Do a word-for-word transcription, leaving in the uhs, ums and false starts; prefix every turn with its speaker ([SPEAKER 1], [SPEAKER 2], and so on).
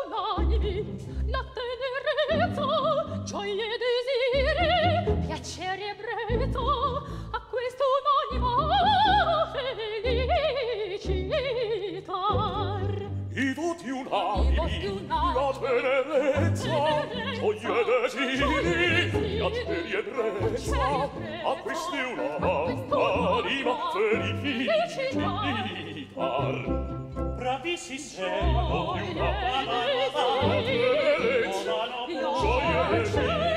[SPEAKER 1] unanimi, la tenerezza, gioie e desiri, piacere e brezza, a questo unanima felicitar.
[SPEAKER 2] I voti unanimi, la tenerezza, gioie e desiri, piacere e brezza, a questi unanima felicitar.
[SPEAKER 3] Bravissimi sei,
[SPEAKER 2] Gioie e desiri,